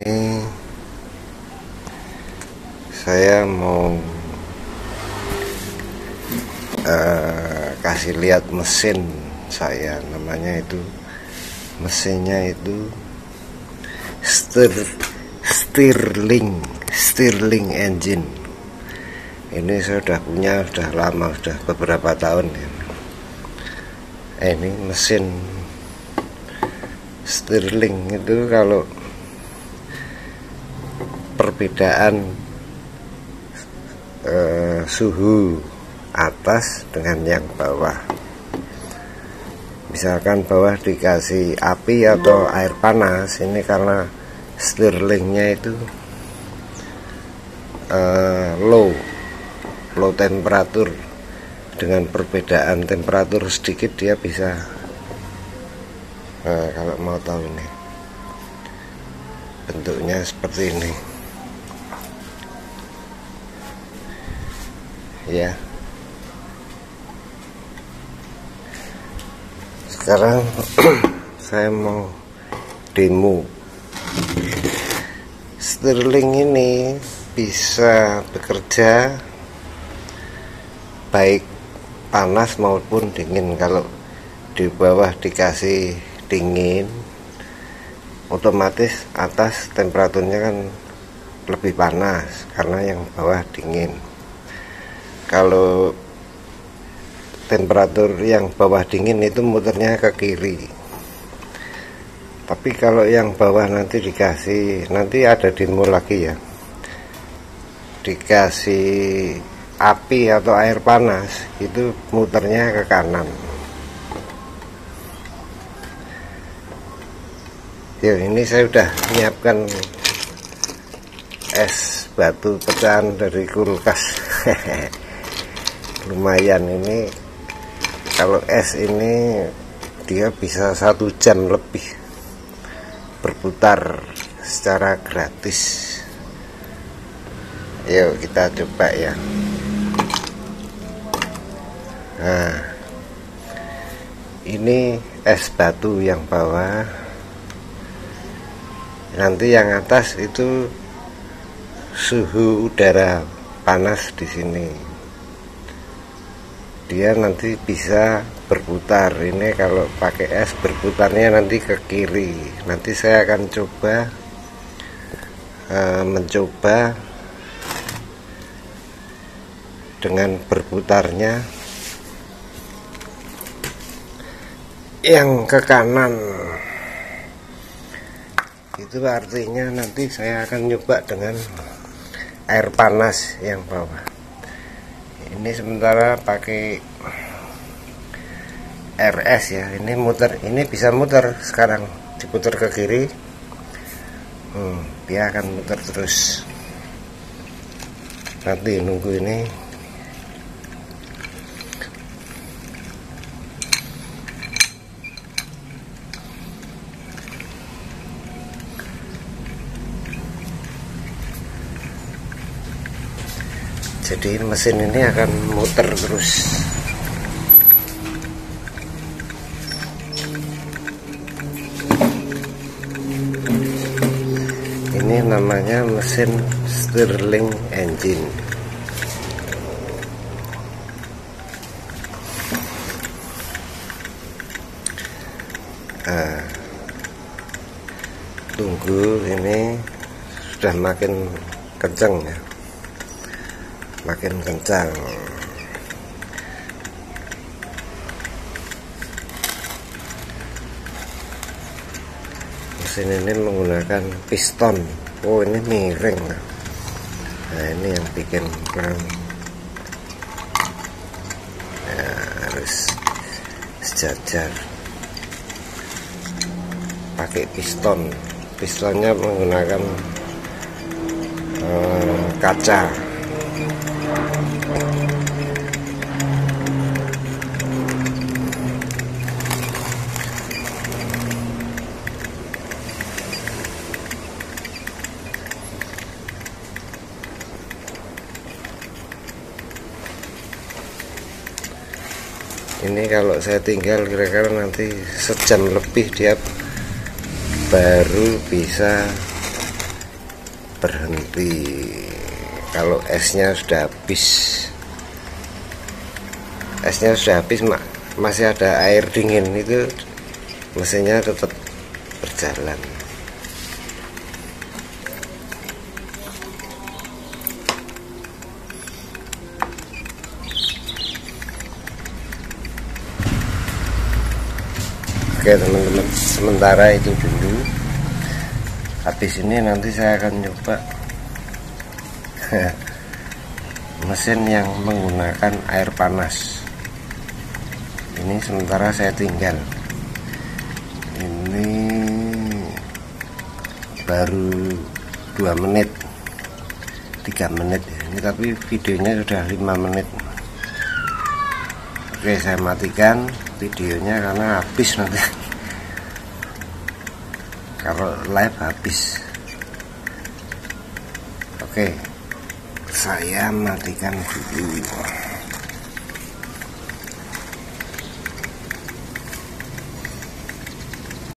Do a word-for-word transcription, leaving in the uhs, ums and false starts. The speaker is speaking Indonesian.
Ini saya mau uh, kasih lihat mesin saya, namanya itu mesinnya itu Stir Stirling Stirling engine. Ini saya sudah punya, sudah lama, sudah beberapa tahun ya. Eh, ini mesin Stirling itu kalau perbedaan eh, suhu atas dengan yang bawah, misalkan bawah dikasih api atau air panas, ini karena Stirlingnya itu eh, low low temperatur, dengan perbedaan temperatur sedikit dia bisa eh, kalau mau tahu ini bentuknya seperti ini ya. Sekarang saya mau demo. Stirling ini bisa bekerja baik panas maupun dingin. Kalau di bawah dikasih dingin, otomatis atas temperaturnya kan lebih panas karena yang bawah dingin. Kalau temperatur yang bawah dingin itu muternya ke kiri, tapi kalau yang bawah nanti dikasih, nanti ada demo lagi ya, dikasih api atau air panas, itu muternya ke kanan. Yo, ini saya sudah menyiapkan es batu pecahan dari kulkas. Lumayan ini, kalau es ini dia bisa satu jam lebih berputar secara gratis. Yuk kita coba ya. Nah, ini es batu yang bawah, nanti yang atas itu suhu udara panas di sini. Dia nanti bisa berputar. Ini kalau pakai es berputarnya nanti ke kiri. Nanti saya akan coba uh, mencoba dengan berputarnya yang ke kanan. Itu artinya nanti saya akan nyoba dengan air panas yang bawah. Ini sementara pakai R S ya. Ini muter, ini bisa muter. Sekarang diputar ke kiri, hmm, dia akan muter terus. Nanti nunggu ini. Jadi mesin ini akan muter terus. Ini namanya mesin Stirling engine. Nah, tunggu, ini sudah makin kencang ya, makin kencang. Mesin ini menggunakan piston. Oh, ini miring. Nah, ini yang bikin kurang ya, harus sejajar. Pakai piston. Pistonnya menggunakan eh, kaca. Ini kalau saya tinggal kira-kira nanti sejam lebih dia baru bisa berhenti. Kalau esnya sudah habis, esnya sudah habis mak masih ada air dingin, itu mesinnya tetap berjalan. Oke teman-teman, sementara itu dulu. Habis ini nanti saya akan coba mesin yang menggunakan air panas. Ini sementara saya tinggal. Ini baru dua menit, tiga menit ya. Ini tapi videonya sudah lima menit. Oke, saya matikan videonya karena habis nanti. Kalau live habis. Oke, saya matikan dulu.